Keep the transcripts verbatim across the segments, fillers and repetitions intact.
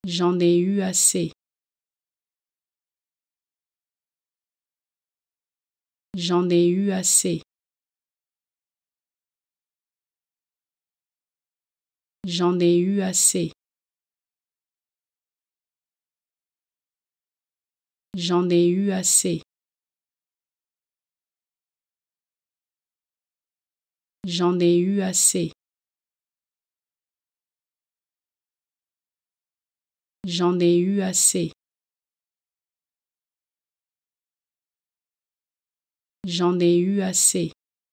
J'en ai eu assez. J'en ai eu assez. J'en ai eu assez. J'en ai eu assez. J'en ai eu assez. J'en ai eu assez. J'en ai eu assez.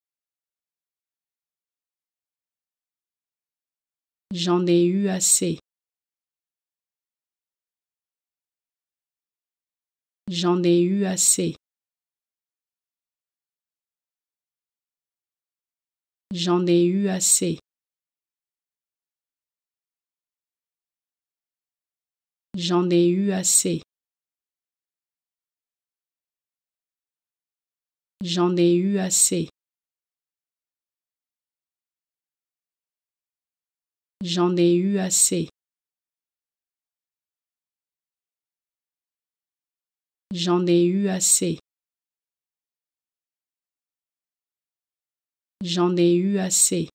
J'en ai eu assez. J'en ai eu assez. J'en ai eu assez. J'en ai eu assez. J'en ai eu assez. J'en ai eu assez. J'en ai eu assez. J'en ai eu assez.